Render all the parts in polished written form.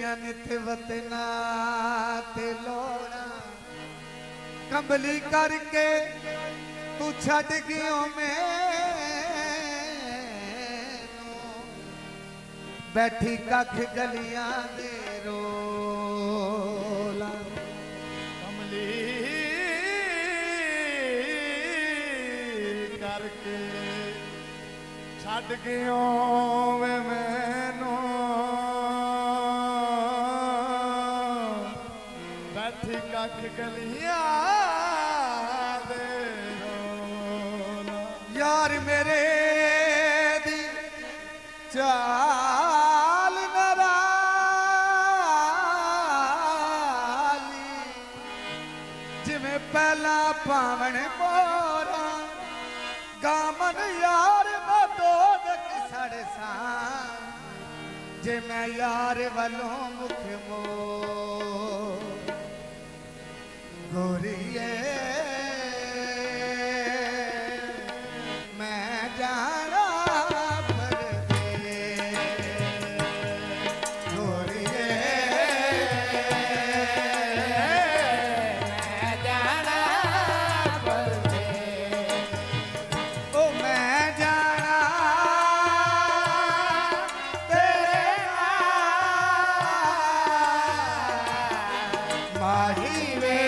तेरिया नित वतना ते लोड़ा कंबली करके तू छड़ गयो मैनू बैठी कख गलियां दे रोला कमली करके छड़ गयो वे मैनू बैठी कख गलियां दे रोला यार मेरे दी चाल नराली जिमें पहला पावन मोरा गामन यार मैं दो साढ़े सा जे मैं यार वालों मुख मो गोरिए मैं जाना भर दे गोरिए मैं जाना भर दे ओ मैं जाना तेरे माही वे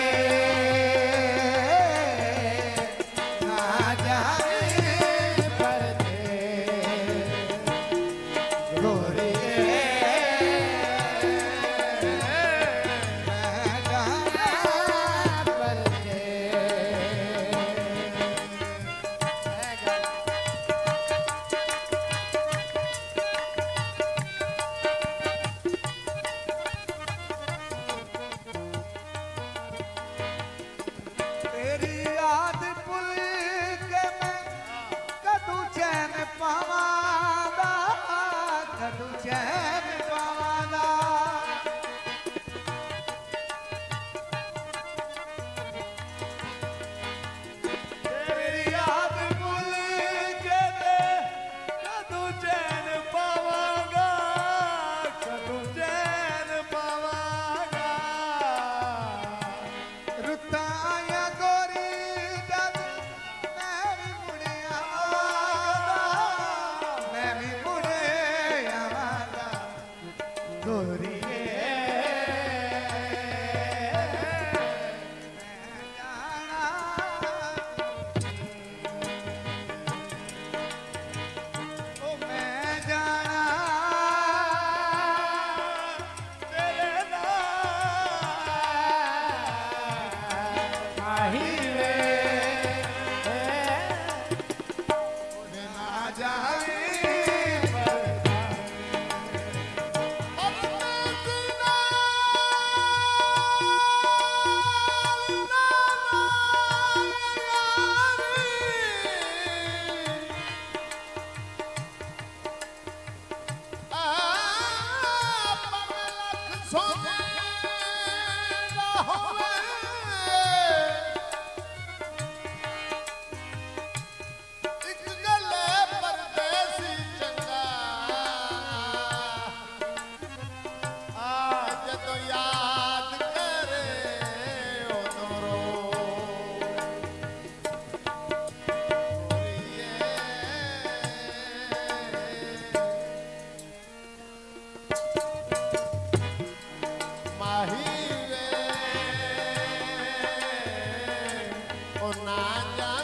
ना जा